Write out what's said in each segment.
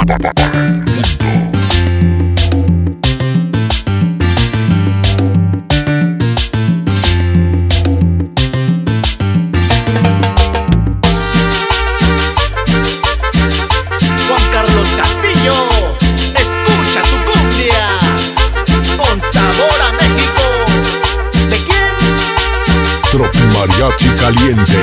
Juan Carlos Castillo, escucha tu cumbia con sabor a México. ¿De quién? Tropi Mariachi Caliente.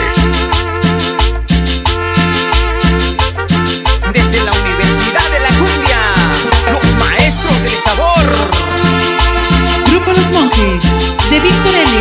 Desde la Universidad de la Cumbia, los maestros del sabor. Grupo Los Monjes, de Víctor L.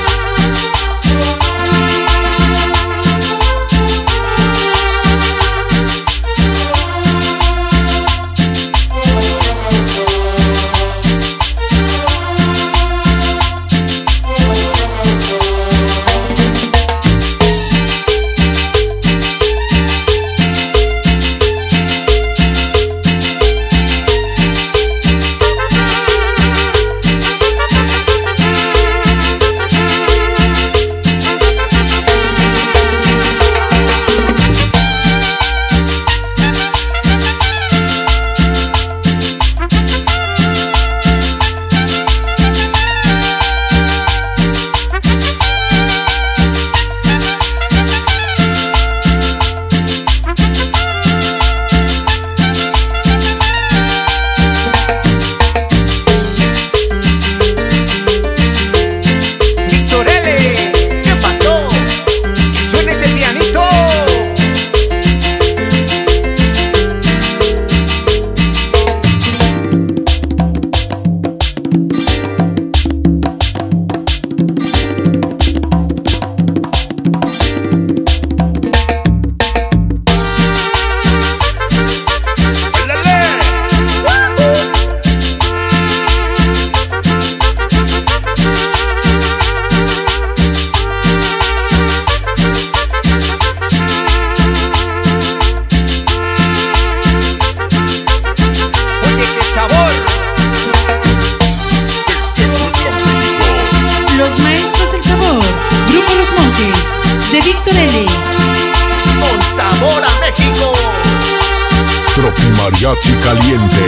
De Víctor L. Con sabor a México. Tropi Mariachi Caliente.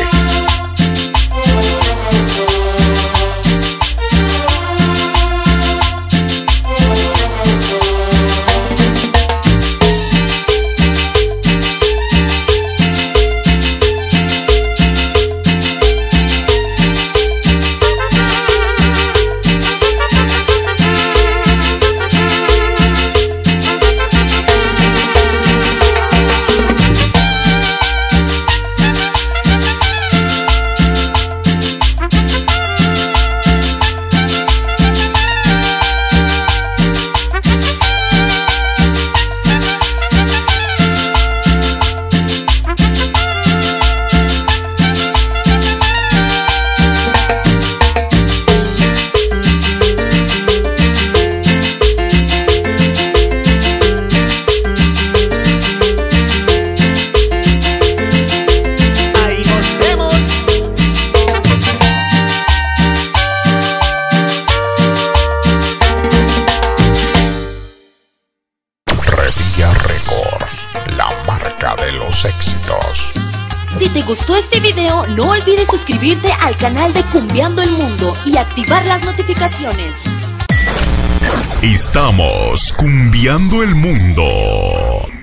De los éxitos. Si te gustó este video, no olvides suscribirte al canal de Cumbiando el Mundo y activar las notificaciones. Estamos cumbiando el mundo.